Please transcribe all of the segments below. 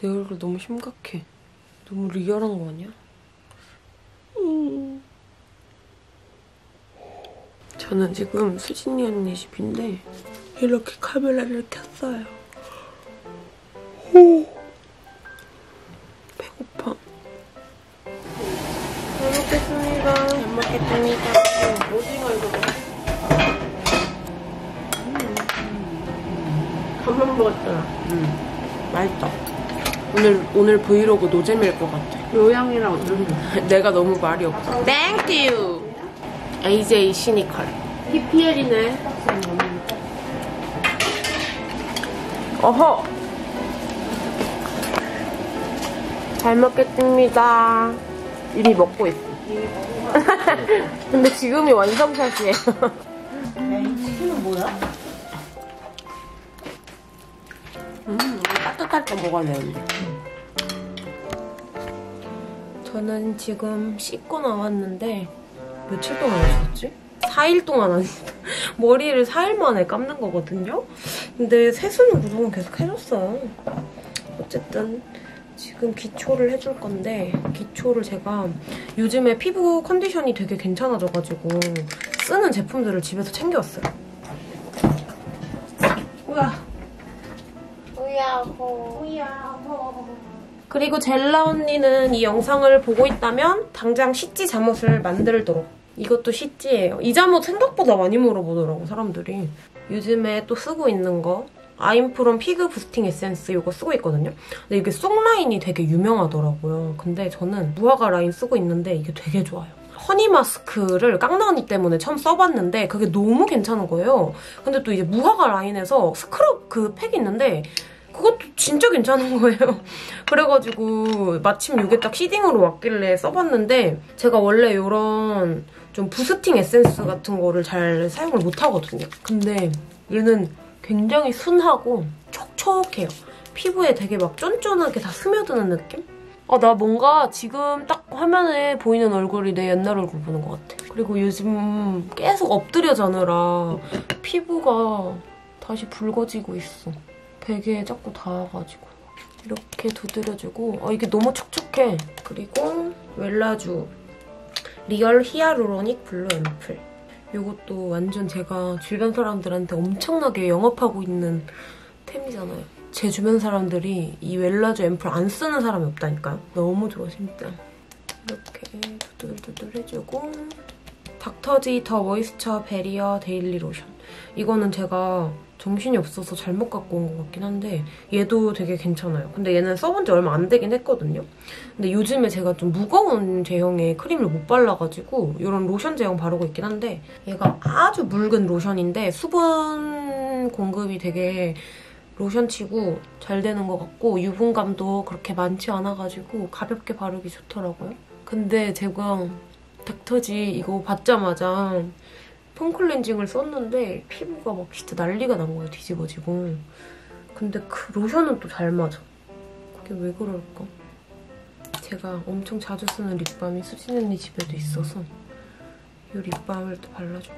내 얼굴 너무 심각해. 너무 리얼한 거 아니야? 저는 지금 수진이 언니 집인데 이렇게 카메라를 켰어요. 배고파. 잘 먹겠습니다. 잘 먹겠습니다. 오징어 이거 밥만 먹었잖아. 맛있다. 오늘 브이로그 노잼일 것 같아. 요양이랑 어쩌면 내가 너무 말이 없어. 땡큐! AJ 시니컬. PPL이네. 어허! 잘 먹겠습니다. 이미 먹고 있어. 근데 지금이 완성샷이에요. 이 치킨은 뭐야? 따뜻할 때 먹어야 되는데. 저는 지금 씻고 나왔는데 며칠 동안 하셨지? 4일 동안 아니다. 머리를 4일 만에 감는 거거든요? 근데 세수는 그동안 계속 해줬어요. 어쨌든 지금 기초를 해줄 건데 기초를 제가 요즘에 피부 컨디션이 되게 괜찮아져가지고 쓰는 제품들을 집에서 챙겨왔어요. 우야. 그리고 젤라 언니는 이 영상을 보고 있다면 당장 시찌 잠옷을 만들도록. 이것도 시찌예요. 이 잠옷 생각보다 많이 물어보더라고 사람들이. 요즘에 또 쓰고 있는 거 아임프롬 피그 부스팅 에센스 이거 쓰고 있거든요. 근데 이게 속 라인이 되게 유명하더라고요. 근데 저는 무화과 라인 쓰고 있는데 이게 되게 좋아요. 허니 마스크를 깡나 언니 때문에 처음 써봤는데 그게 너무 괜찮은 거예요. 근데 또 이제 무화과 라인에서 스크럽 그 팩이 있는데 그것도 진짜 괜찮은 거예요. 그래가지고 마침 이게 딱 시딩으로 왔길래 써봤는데 제가 원래 이런 좀 부스팅 에센스 같은 거를 잘 사용을 못하거든요. 근데 얘는 굉장히 순하고 촉촉해요. 피부에 되게 막 쫀쫀하게 다 스며드는 느낌? 나 뭔가 지금 딱 화면에 보이는 얼굴이 내 옛날 얼굴 보는 것 같아. 그리고 요즘 계속 엎드려 자느라 피부가 다시 붉어지고 있어. 베개에 자꾸 닿아가지고. 이렇게 두드려주고 이게 너무 촉촉해. 그리고 웰라쥬 리얼 히아루로닉 블루 앰플. 이것도 완전 제가 주변 사람들한테 엄청나게 영업하고 있는 템이잖아요. 제 주변 사람들이 이 웰라쥬 앰플 안 쓰는 사람이 없다니까요. 너무 좋아 진짜. 이렇게 두들두들 해주고 닥터지 더 모이스처 베리어 데일리 로션. 이거는 제가 정신이 없어서 잘못 갖고 온 것 같긴 한데 얘도 되게 괜찮아요. 근데 얘는 써본 지 얼마 안 되긴 했거든요. 근데 요즘에 제가 좀 무거운 제형의 크림을 못 발라가지고 이런 로션 제형 바르고 있긴 한데 얘가 아주 묽은 로션인데 수분 공급이 되게 로션치고 잘 되는 것 같고 유분감도 그렇게 많지 않아가지고 가볍게 바르기 좋더라고요. 근데 제가 닥터지 이거 받자마자 폼클렌징을 썼는데 피부가 막 진짜 난리가 난 거예요. 뒤집어지고. 근데 그 로션은 또 잘 맞아. 그게 왜 그럴까? 제가 엄청 자주 쓰는 립밤이 수진 언니 집에도 있어서 이 립밤을 또 발라줄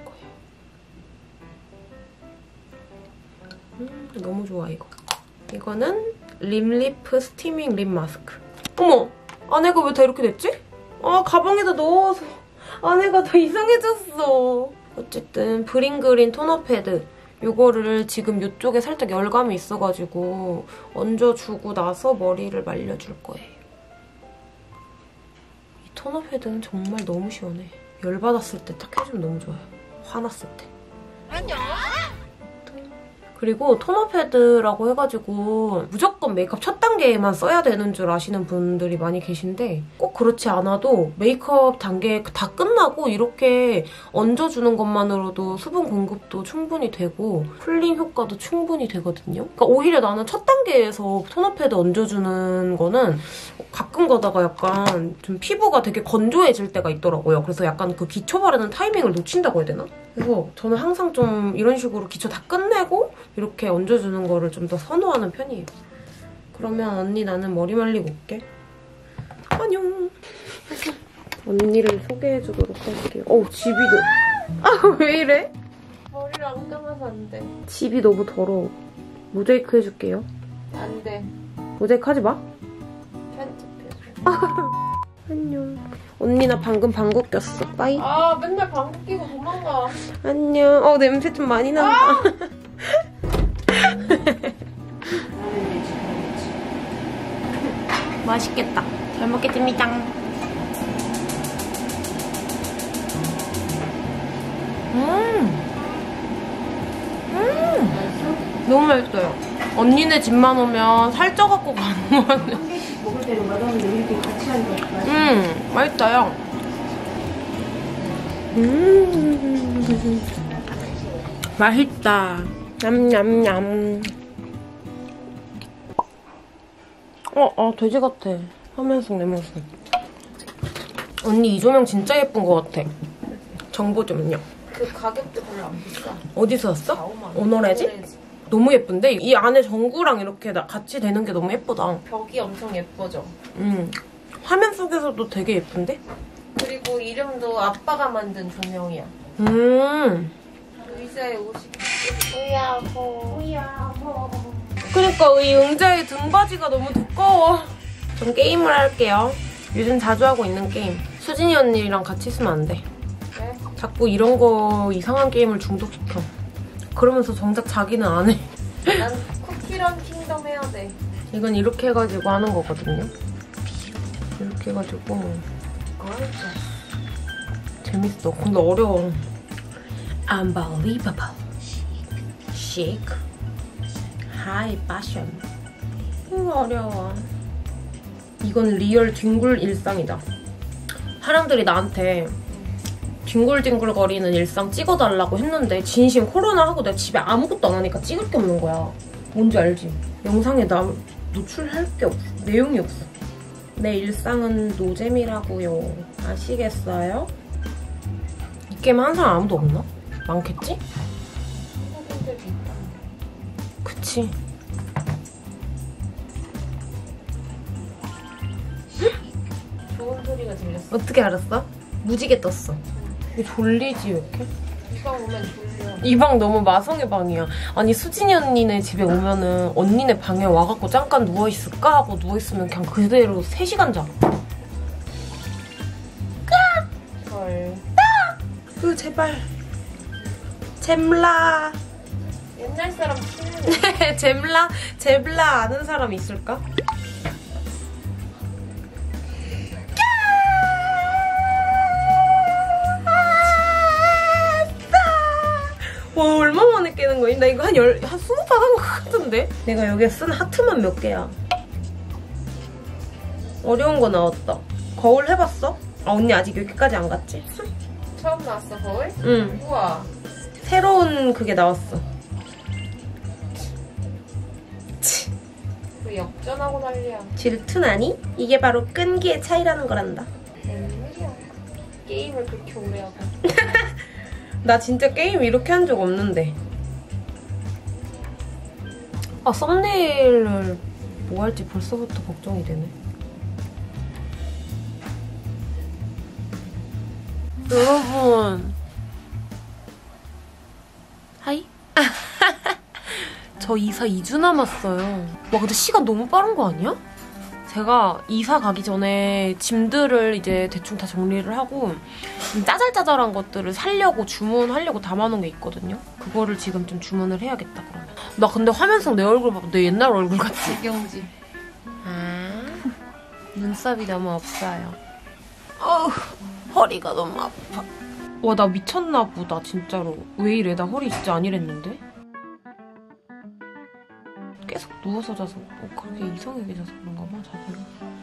거예요. 너무 좋아 이거. 이거는 립리프 스티밍 립 마스크. 어머! 안에가 왜 다 이렇게 됐지? 가방에다 넣어서 안에가 다 이상해졌어. 어쨌든 브링그린 토너 패드 이거를 지금 이쪽에 살짝 열감이 있어가지고 얹어주고 나서 머리를 말려줄 거예요. 이 토너 패드는 정말 너무 시원해. 열받았을 때 딱 해주면 너무 좋아요. 화났을 때. 안녕! 그리고 토너 패드라고 해가지고 무조건 메이크업 첫 단계에만 써야 되는 줄 아시는 분들이 많이 계신데 꼭 그렇지 않아도 메이크업 단계 다 끝나고 이렇게 얹어주는 것만으로도 수분 공급도 충분히 되고 쿨링 효과도 충분히 되거든요. 그러니까 오히려 나는 첫 단계에서 토너 패드 얹어주는 거는 가끔 가다가 약간 좀 피부가 되게 건조해질 때가 있더라고요. 그래서 약간 그 기초 바르는 타이밍을 놓친다고 해야 되나? 그래서 저는 항상 좀 이런 식으로 기초 다 끝내고 이렇게 얹어주는 거를 좀 더 선호하는 편이에요. 그러면 언니 나는 머리 말리고 올게. 안녕. 언니를 소개해주도록 할게요. 집이 왜 이래? 머리를 안 감아서 안 돼. 집이 너무 더러워. 모자이크 해줄게요. 안 돼. 모자이크 하지 마. 안녕. 언니 나 방금 방귀 꼈어. 빠이. 아 맨날 방귀 끼고 도망가. 안녕. 냄새 좀 많이 난다. 맛있겠다. 잘 먹겠습니다. 너무 맛있어요. 언니네 집만 오면 살쪄갖고 가는 거 같아. 한 개씩 먹을 때는 맛없는데 이렇게 같이 하니까 맛있어요. 맛있다. 냠냠냠. 돼지 같아. 화면 속 내 모습. 언니 이 조명 진짜 예쁜 것 같아. 정보 좀요. 그 가격도 별로 안 비싸. 어디서 샀어? 4-5만 원. 오너레지? 너무 예쁜데? 이 안에 전구랑 이렇게 같이 되는 게 너무 예쁘다. 벽이 엄청 예뻐져. 화면 속에서도 되게 예쁜데? 그리고 이름도 아빠가 만든 조명이야. 의자에 옷이 우야호. 그러니까 이 응자의 등받이가 너무 두꺼워. 전 게임을 할게요. 요즘 자주 하고 있는 게임. 수진이 언니랑 같이 있으면 안 돼. 왜? 자꾸 이런 거 이상한 게임을 중독시켜. 그러면서 정작 자기는 안 해. 난 쿠키런 킹덤 해야 돼. 이건 이렇게 해가지고 하는 거거든요. 이렇게 해가지고 알았어. 재밌어. 근데 어려워. Unbelievable. Chic. High fashion. 이거 어려워. 이건 리얼 뒹굴 일상이다. 사람들이 나한테 뒹굴뒹굴거리는 일상 찍어달라고 했는데 진심 코로나하고 내가 집에 아무것도 안 하니까 찍을 게 없는 거야. 뭔지 알지? 영상에 나 노출할 게 없어. 내용이 없어. 내 일상은 노잼이라고요. 아시겠어요? 이 게임 한 사람 아무도 없나? 많겠지? 사람들이 있다. 그치. 좋은 소리가 들렸어. 어떻게 알았어? 무지개 떴어. 이게 졸리지 왜 이렇게? 이방 오면 졸려. 이 방 너무 마성의 방이야. 아니 수진이 언니네 집에 오면은 언니네 방에 와갖고 잠깐 누워있을까 하고 누워있으면 그냥 그대로 3시간 자. 헐. 제발. 잼라. 옛날 사람 치는 잼라 아는 사람 있을까? 와 얼마 만에 깨는 거야? 나 이거 한 20판 한 거 같은데? 내가 여기에 쓴 하트만 몇 개야. 어려운 거 나왔다. 거울 해봤어? 언니 아직 여기까지 안 갔지? 처음 나왔어 거울? 응. 우와. 새로운 그게 나왔어. 왜 역전하고 난리야. 질투나니? 이게 바로 끈기의 차이라는 거란다. 웬일이야. 게임을 그렇게 오래 하고. 나 진짜 게임 이렇게 한 적 없는데. 썸네일을 뭐 할지 벌써부터 걱정이 되네. 여러분. 하이? 저 이사 2주 남았어요. 와 근데 시간 너무 빠른 거 아니야? 제가 이사 가기 전에 짐들을 이제 대충 다 정리를 하고 좀 짜잘짜잘한 것들을 사려고 주문하려고 담아놓은 게 있거든요. 그거를 지금 좀 주문을 해야겠다 그러면. 나 근데 화면 속 내 얼굴 봐도 내 옛날 얼굴 같지? 이경지. 눈썹이 너무 없어요. 허리가 너무 아파. 와 나 미쳤나 보다 진짜로. 왜 이래? 나 허리 진짜 안 이랬는데? 계속 누워서 자서 그렇게 이상하게 자서 그런가 봐 자세가.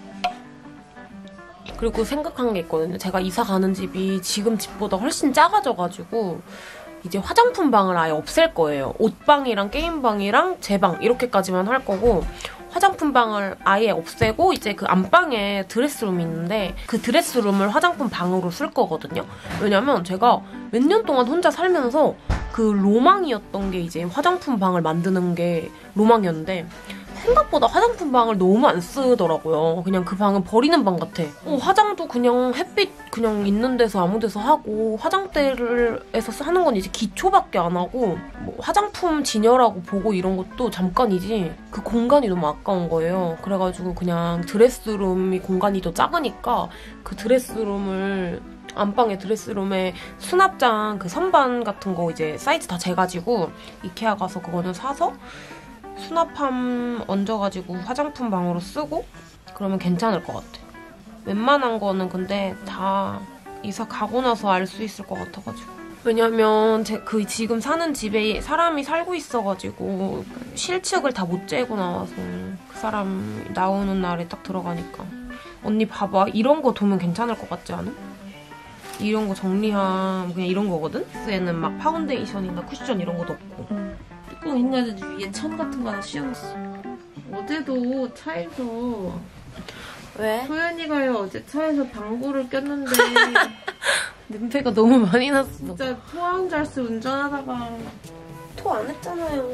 그리고 생각한 게 있거든요. 제가 이사 가는 집이 지금 집보다 훨씬 작아져가지고 이제 화장품 방을 아예 없앨 거예요. 옷방이랑 게임방이랑 제 방 이렇게까지만 할 거고 화장품 방을 아예 없애고 이제 그 안방에 드레스룸이 있는데 그 드레스룸을 화장품 방으로 쓸 거거든요. 왜냐면 제가 몇 년 동안 혼자 살면서 그 로망이었던 게 이제 화장품 방을 만드는 게 로망이었는데 생각보다 화장품 방을 너무 안 쓰더라고요. 그냥 그 방은 버리는 방 같아. 화장도 그냥 햇빛 그냥 있는 데서 아무 데서 하고 화장대에서 하는 건 이제 기초밖에 안 하고 뭐 화장품 진열하고 보고 이런 것도 잠깐이지 그 공간이 너무 아까운 거예요. 그래가지고 그냥 드레스룸이 공간이 더 작으니까 그 드레스룸을 안방에 드레스룸에 수납장 그 선반 같은 거 이제 사이즈 다 재가지고 이케아 가서 그거는 사서 수납함 얹어가지고 화장품 방으로 쓰고 그러면 괜찮을 것 같아. 웬만한 거는 근데 다 이사 가고 나서 알 수 있을 것 같아가지고. 왜냐면 그 지금 사는 집에 사람이 살고 있어가지고 실측을 다 못 재고 나와서 그 사람 나오는 날에 딱 들어가니까. 언니 봐봐. 이런 거 도면 괜찮을 것 같지 않아? 이런 거 정리함 그냥 이런 거거든? 얘는 막 파운데이션이나 쿠션 이런 것도 없고. 뚜껑 있는데 위에 천 같은 거 하나 씌워놨어. 어제도 차에서 왜? 소연이가요 어제 차에서 방구를 꼈는데 냄새가 너무 많이 났어. 진짜 토하는 줄 알았어 운전하다가. 토 안 했잖아요.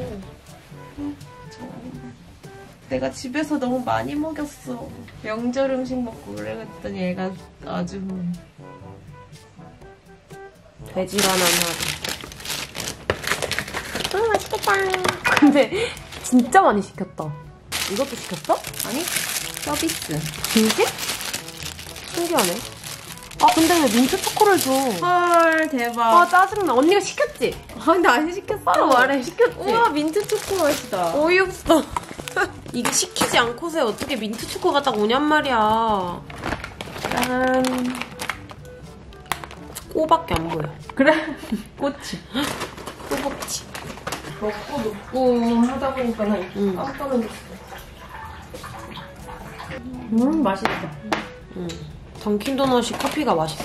내가 집에서 너무 많이 먹였어. 명절 음식 먹고 오래 갔더니 애가 아주 돼지라는 하루. 맛있겠다. 근데 진짜 많이 시켰다. 이것도 시켰어? 아니 서비스. 진짜? 신기하네. 아 근데 왜 민트 초코를 줘? 헐 대박. 아 짜증나. 언니가 시켰지? 아 근데 안 시켰어. 바로 말해. 시켰지? 우와 민트 초코 맛이다. 어이없어. 이게 시키지 않고서 어떻게 민트 초코가 딱 오냔 말이야. 짠. 꼬밖에 안 보여. 그래? 꽃이. 꼬박지. 먹고 눕고 하다 보니까는 깜짝 놀랐어. 맛있어. 던킨도넛이 커피가 맛있어.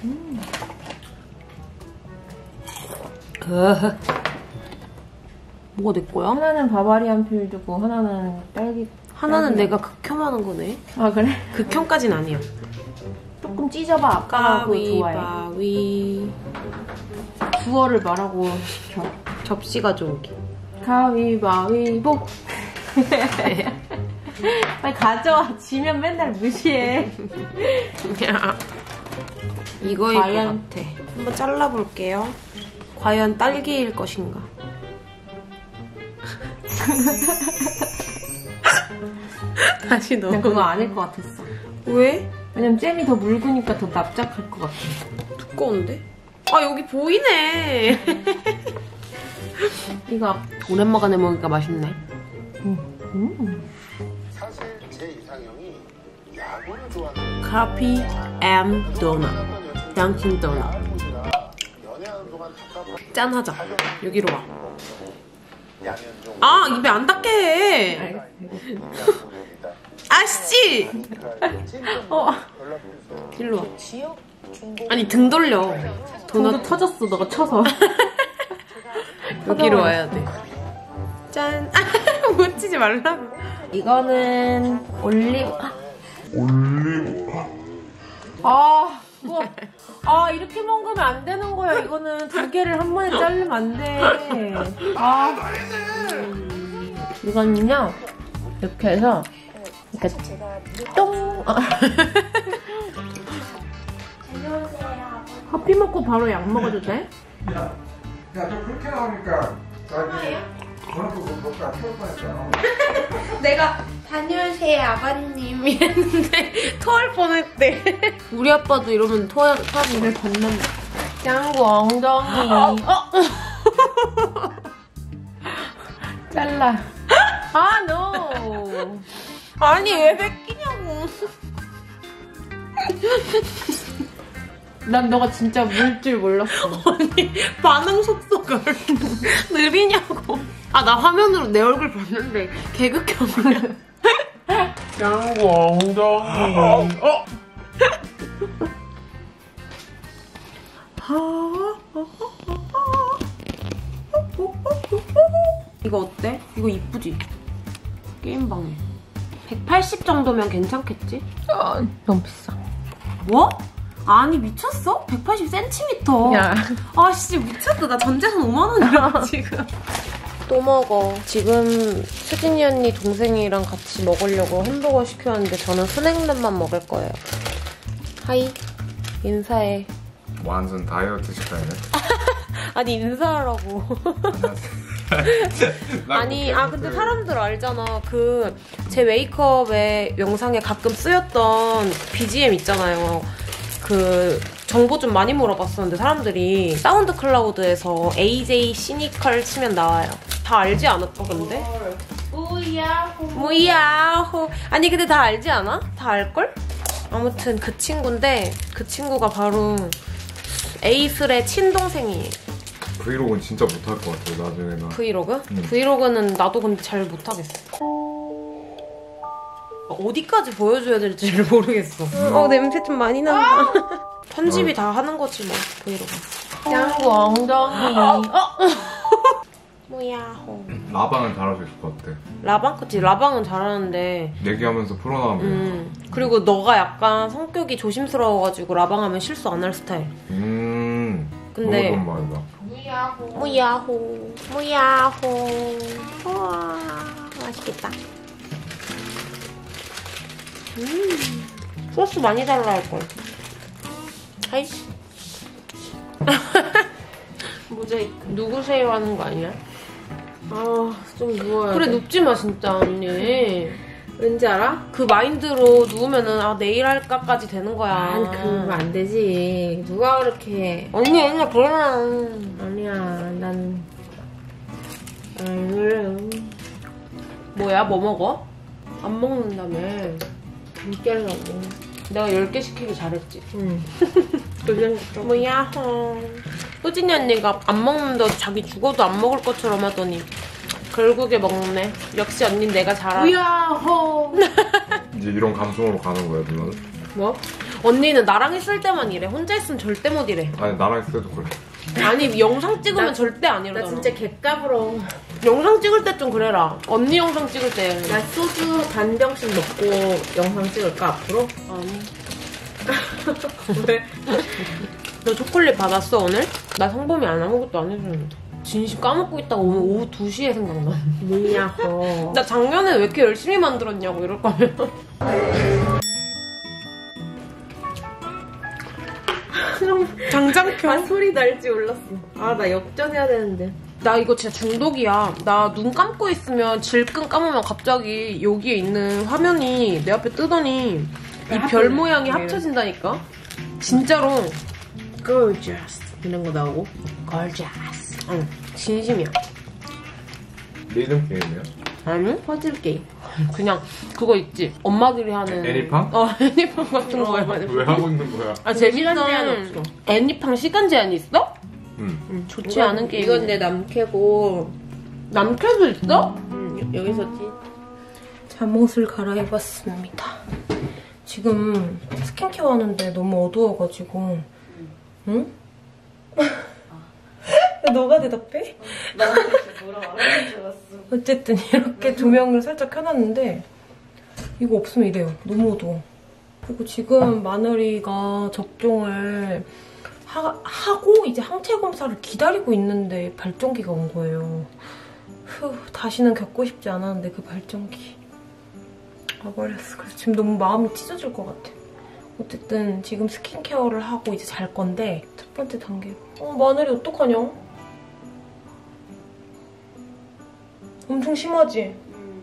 뭐가 내 거야? 하나는 바바리안 필드고 하나는 딸기. 하나는 내가 극혐하는 거네. 아 그래? 극혐까진 아니야. 조금 찢어봐. 아까 그거 좋아해. 가위바위. 주어를 말하고 시켜. 접시가 저기. 가위바위보. 빨리 가져와. 지면 맨날 무시해. 야. 이거일 과연? 것 같아. 한번 잘라볼게요. 과연 딸기일 것인가? 다시 넣어. 난 그거 아닐 것 같았어. 왜? 왜냐면 잼이 더 묽으니까 더 납작할 것 같아. 두꺼운데? 아 여기 보이네. 이거 오랜만에 먹으니까 맛있네. 사실 제 이상형이 야구를 좋아하는 커피 앤 도넛. 던킨 도넛. 연애하는 동안 답답한 짠하자. 여기로 와. 양현종 아 입에 안 닿게 해. 아씨. 일로 와. 아니 등 돌려. 도넛 터졌어. 너가 쳐서. 여기로 와야 돼. 짠. 못 치지 말라고. 이거는 올리브. 아, 우와. 아, 이렇게 먹으면 안 되는 거야. 이거는 두 개를 한 번에 자르면 안 돼. 아, 이거는요, 이렇게 해서, 이렇게 똥. 커피 먹고 바로 약 먹어도 돼? 야, 너 그렇게 나오니까 저기 저녁 먹고 안 태울 뻔했잖아. 내가 다녀오세요 아버님 이랬는데 토할 뻔했대. 우리 아빠도 이러면 토하고 건넌다. 짱구 엉덩이. 잘라. 아, no. 아니 왜 뺏기냐고. 난 너가 진짜 물 줄 몰랐어. 언니 반응 속도가 느리냐고. 아 나 화면으로 내 얼굴 봤는데 개극혐이야. 짱구 엉덩이. 이거 어때? 이거 이쁘지? 게임방에 180 정도면 괜찮겠지? 너무 비싸. 뭐? 아니 미쳤어? 180cm. 야. 아씨 미쳤다. 나 전재산 5만 원이야 지금. 또 먹어. 지금 수진이 언니 동생이랑 같이 먹으려고 햄버거 시켰는데 저는 순행면만 먹을 거예요. 하이. 인사해. 완전 다이어트 식단이네. 아니 인사하라고. 아니 근데 사람들 알잖아. 그 제 메이크업의 영상에 가끔 쓰였던 BGM 있잖아요. 그 정보 좀 많이 물어봤었는데 사람들이 사운드 클라우드에서 AJ 시니컬 치면 나와요. 다 알지 않을까 근데? 무야호. 아니 근데 다 알지 않아? 다 알걸? 아무튼 그 친구인데 그 친구가 바로 에이슬의 친동생이에요. 브이로그는 진짜 못할 것 같아요 나중에는. 브이로그? 브이로그는 나도 근데 잘 못하겠어. 어디까지 보여줘야 될지를 모르겠어. 냄새 좀 많이 난다. 편집이 다 하는 거지 뭐 브이로그. 짱구 엉덩이. 뭐야호. 라방은 잘할 수 있을 것 같아. 라방? 그치 라방은 잘하는데 얘기하면서 풀어나가면 그리고 너가 약간 성격이 조심스러워가지고 라방하면 실수 안 할 스타일. 근데 너무 좋은 말이다. 무야호 무야호. 우와 맛있겠다. 소스 많이 달라 할걸. 아이씨. 모자이크. 누구세요 하는 거 아니야? 좀 누워야 그래 돼. 눕지 마 진짜 언니. 왠지 알아? 그 마인드로 누우면은 내일 할까까지 되는 거야. 그러면 안 되지. 누가 그렇게 해. 언니 그러나. 아니야, 난. 그래. 뭐야 뭐 먹어? 안 먹는다며. 늦게 하려고. 내가 10개 시키기 잘했지. 응. 뭐야 소진이 언니가 안 먹는다고 자기 죽어도 안 먹을 것처럼 하더니 결국에 먹네. 역시 언니는 내가 잘하네. 우야호. 이제 이런 감성으로 가는 거야 누나는? 뭐? 언니는 나랑 있을 때만 이래. 혼자 있으면 절대 못 이래. 아니 나랑 있을 때도 그래. 아니 영상 찍으면 나- 절대 안 나 이러잖아. 진짜 개까불어. 영상 찍을 때 좀 그래라. 언니 영상 찍을 때. 나 소주 반 병씩 먹고 영상 찍을까, 앞으로? 아니. 왜? 너 초콜릿 받았어 오늘? 나 성범이 아무것도 안 해주는데. 진심 까먹고 있다가 오늘 오후 2시에 생각나. 뭐냐고. 나 작년에 왜 이렇게 열심히 만들었냐고 이럴 거면. 장장 켜. 소리 날지 몰랐어. 나 역전해야 되는데. 나 이거 진짜 중독이야. 나 눈 감고 있으면 질끈 감으면 갑자기 여기에 있는 화면이 내 앞에 뜨더니 이 별 모양이 합쳐진다니까? 진짜로. Gorgeous. 이런 거 나오고. Gorgeous. 응, 진심이야. 리듬 게임이야? 아니? 퍼즐 게임. 그냥 그거 있지. 엄마들이 하는. 애니팡? 애니팡 같은 거야. 왜 하고 있는 거야? 재밌다. 시간 제한 없어. 애니팡 시간 제한 있어? 응. 좋지 않은 게임. 이건 내 남캐고. 남캐도 있어? 여기서 잠옷을 갈아입었습니다. 지금 스킨케어 하는데 너무 어두워가지고. 응? 너가 대답해? 어쨌든 이렇게 조명을 살짝 켜놨는데 이거 없으면 이래요. 너무 어두워. 그리고 지금 마늘이가 접종을 하고 이제 항체 검사를 기다리고 있는데 발전기가 온 거예요. 다시는 겪고 싶지 않았는데 그 발전기 와버렸어. 그래서 지금 너무 마음이 찢어질 것 같아. 어쨌든 지금 스킨케어를 하고 이제 잘 건데 첫 번째 단계로. 마늘이 어떡하냐? 엄청 심하지?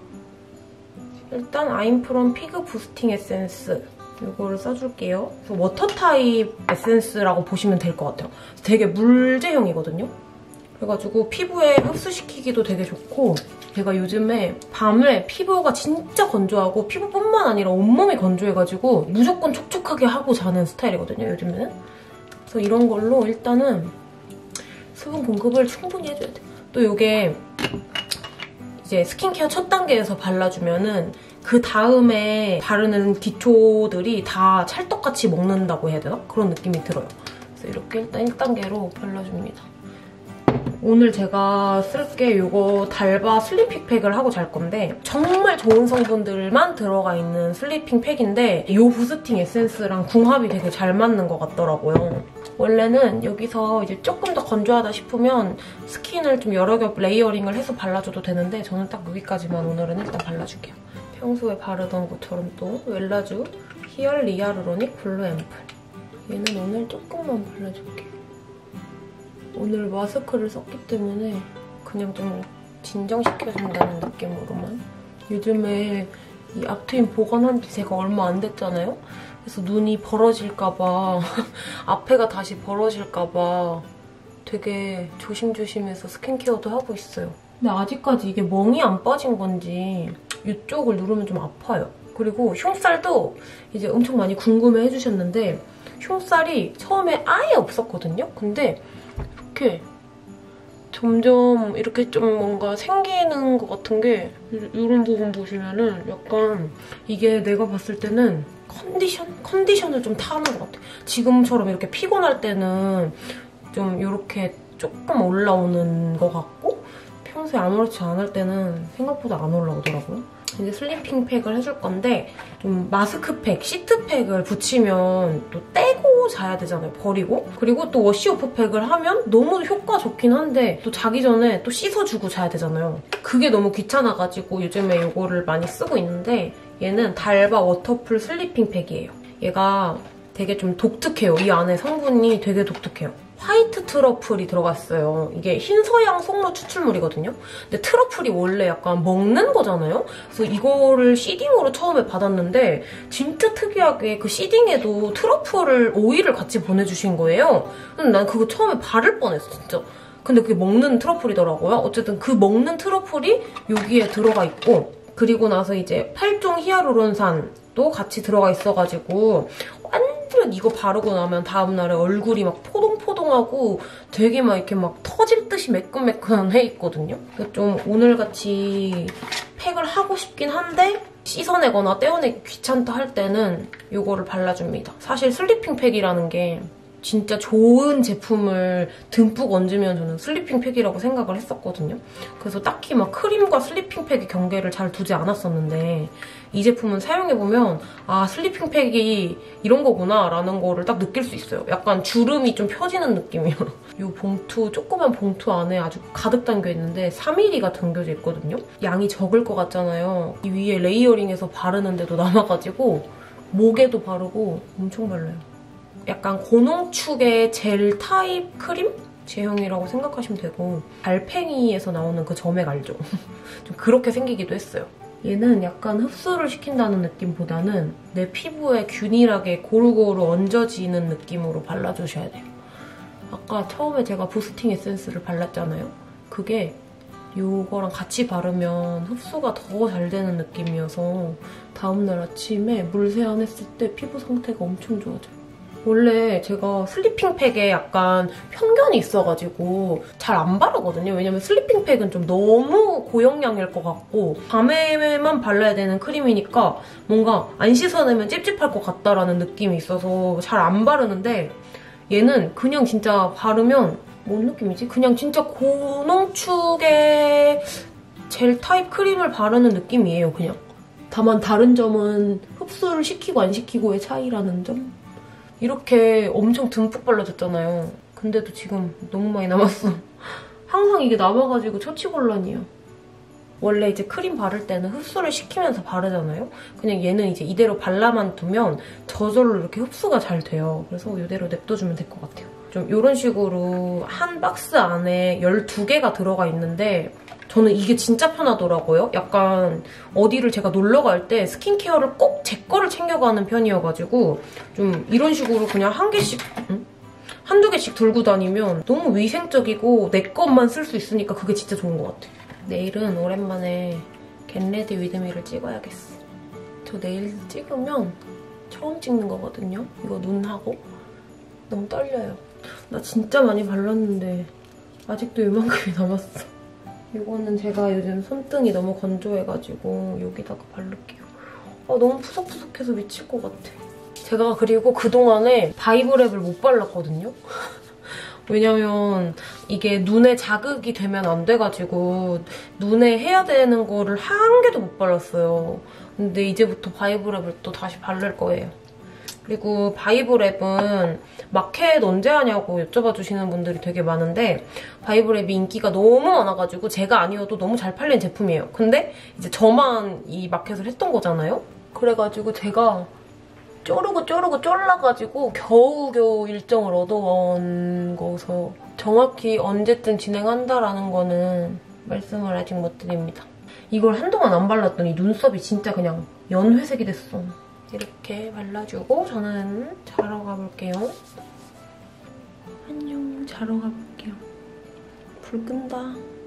일단 아임프롬 피그 부스팅 에센스 이거를 써줄게요. 그래서 워터 타입 에센스라고 보시면 될 것 같아요. 되게 물제형이거든요. 그래가지고 피부에 흡수시키기도 되게 좋고 제가 요즘에 밤에 피부가 진짜 건조하고 피부뿐만 아니라 온몸이 건조해가지고 무조건 촉촉하게 하고 자는 스타일이거든요, 요즘에는. 그래서 이런 걸로 일단은 수분 공급을 충분히 해줘야 돼요. 또 이게 이제 스킨케어 첫 단계에서 발라주면은 그 다음에 바르는 기초들이 다 찰떡같이 먹는다고 해야 되나? 그런 느낌이 들어요. 그래서 이렇게 일단 1단계로 발라줍니다. 오늘 제가 쓸 게 이거 달바 슬리핑 팩을 하고 잘 건데 정말 좋은 성분들만 들어가 있는 슬리핑 팩인데 이 부스팅 에센스랑 궁합이 되게 잘 맞는 것 같더라고요. 원래는 여기서 이제 조금 더 건조하다 싶으면 스킨을 좀 여러 겹 레이어링을 해서 발라줘도 되는데 저는 딱 여기까지만 오늘은 일단 발라줄게요. 평소에 바르던 것처럼 또 웰라쥬 히얼 리아루로닉 블루 앰플. 얘는 오늘 조금만 발라줄게요. 오늘 마스크를 썼기 때문에 그냥 좀 진정시켜준다는 느낌으로만. 요즘에 이 앞트임 보관한 지 제가 얼마 안 됐잖아요? 그래서 눈이 벌어질까봐 앞에가 다시 벌어질까봐 되게 조심조심해서 스킨케어도 하고 있어요. 근데 아직까지 이게 멍이 안 빠진 건지 이쪽을 누르면 좀 아파요. 그리고 흉살도 이제 엄청 많이 궁금해 해주셨는데 흉살이 처음에 아예 없었거든요? 근데 이렇게 점점 이렇게 좀 뭔가 생기는 것 같은 게 이런 부분 보시면은 약간 이게 내가 봤을 때는 컨디션을 좀 타는 것 같아. 지금처럼 이렇게 피곤할 때는 좀 이렇게 조금 올라오는 것 같고 평소에 아무렇지 않을 때는 생각보다 안 올라오더라고요. 이제 슬리핑 팩을 해줄 건데 좀 마스크팩, 시트팩을 붙이면 또 떼고 자야 되잖아요. 버리고. 그리고 또 워시오프 팩을 하면 너무 효과 좋긴 한데 또 자기 전에 또 씻어주고 자야 되잖아요. 그게 너무 귀찮아가지고 요즘에 이거를 많이 쓰고 있는데 얘는 달바 워터풀 슬리핑 팩이에요. 얘가 되게 좀 독특해요. 이 안에 성분이 되게 독특해요. 화이트 트러플이 들어갔어요. 이게 흰서양 송로 추출물이거든요. 근데 트러플이 원래 약간 먹는 거잖아요. 그래서 이거를 시딩으로 처음에 받았는데 진짜 특이하게 그 시딩에도 트러플을 오일을 같이 보내주신 거예요. 근데 난 그거 처음에 바를 뻔했어, 진짜. 근데 그게 먹는 트러플이더라고요. 어쨌든 그 먹는 트러플이 여기에 들어가 있고 그리고 나서 이제 8종 히아루론산도 같이 들어가 있어가지고 완전 이거 바르고 나면 다음날에 얼굴이 막 포동포동하고 되게 막 이렇게 막 터질 듯이 매끈매끈해 있거든요. 그래서 좀 오늘같이 팩을 하고 싶긴 한데 씻어내거나 떼어내기 귀찮다 할 때는 이거를 발라줍니다. 사실 슬리핑 팩이라는 게 진짜 좋은 제품을 듬뿍 얹으면 저는 슬리핑 팩이라고 생각을 했었거든요. 그래서 딱히 막 크림과 슬리핑 팩의 경계를 잘 두지 않았었는데 이 제품은 사용해보면 아, 슬리핑 팩이 이런 거구나 라는 거를 딱 느낄 수 있어요. 약간 주름이 좀 펴지는 느낌이에요. 이 봉투, 조그만 봉투 안에 아주 가득 담겨있는데 3mm가 담겨져 있거든요. 양이 적을 것 같잖아요. 이 위에 레이어링해서 바르는데도 남아가지고 목에도 바르고 엄청 발라요. 약간 고농축의 젤 타입 크림? 제형이라고 생각하시면 되고 달팽이에서 나오는 그 점액 알죠? 좀 그렇게 생기기도 했어요. 얘는 약간 흡수를 시킨다는 느낌보다는 내 피부에 균일하게 고루고루 얹어지는 느낌으로 발라주셔야 돼요. 아까 처음에 제가 부스팅 에센스를 발랐잖아요? 그게 이거랑 같이 바르면 흡수가 더 잘 되는 느낌이어서 다음날 아침에 물 세안했을 때 피부 상태가 엄청 좋아져요. 원래 제가 슬리핑 팩에 약간 편견이 있어가지고 잘 안 바르거든요. 왜냐면 슬리핑 팩은 좀 너무 고영양일 것 같고 밤에만 발라야 되는 크림이니까 뭔가 안 씻어내면 찝찝할 것 같다라는 느낌이 있어서 잘 안 바르는데 얘는 그냥 진짜 바르면 뭔 느낌이지? 그냥 진짜 고농축의 젤 타입 크림을 바르는 느낌이에요, 그냥. 다만 다른 점은 흡수를 시키고 안 시키고의 차이라는 점? 이렇게 엄청 듬뿍 발라줬잖아요. 근데도 지금 너무 많이 남았어. 항상 이게 남아가지고 처치곤란이에요. 원래 이제 크림 바를 때는 흡수를 시키면서 바르잖아요. 그냥 얘는 이제 이대로 발라만 두면 저절로 이렇게 흡수가 잘 돼요. 그래서 이대로 냅둬주면 될 것 같아요. 좀 이런 식으로 한 박스 안에 12개가 들어가 있는데 저는 이게 진짜 편하더라고요. 약간 어디를 제가 놀러 갈 때 스킨케어를 꼭 제 거를 챙겨가는 편이어가지고 좀 이런 식으로 그냥 한두 개씩 들고 다니면 너무 위생적이고 내 것만 쓸 수 있으니까 그게 진짜 좋은 것 같아요. 내일은 오랜만에 겟레디 위드미를 찍어야겠어. 저 내일 찍으면 처음 찍는 거거든요. 이거 눈하고. 너무 떨려요. 나 진짜 많이 발랐는데 아직도 이만큼이 남았어. 이거는 제가 요즘 손등이 너무 건조해가지고 여기다가 바를게요. 너무 푸석푸석해서 미칠 것 같아. 제가 그리고 그동안에 바이브랩을 못 발랐거든요. 왜냐면 이게 눈에 자극이 되면 안 돼가지고 눈에 해야 되는 거를 한 개도 못 발랐어요. 근데 이제부터 바이브랩을 또 다시 바를 거예요. 그리고 바이브랩은 마켓 언제 하냐고 여쭤봐 주시는 분들이 되게 많은데 바이브랩이 인기가 너무 많아가지고 제가 아니어도 너무 잘 팔린 제품이에요. 근데 이제 저만 이 마켓을 했던 거잖아요? 그래가지고 제가 쪼르고 쫄라가지고 겨우겨우 일정을 얻어온 거서 정확히 언제쯤 진행한다라는 거는 말씀을 아직 못 드립니다. 이걸 한동안 안 발랐더니 눈썹이 진짜 그냥 연회색이 됐어. 이렇게 발라주고 저는 자러 가볼게요. 안녕, 자러 가볼게요. 불 끈다.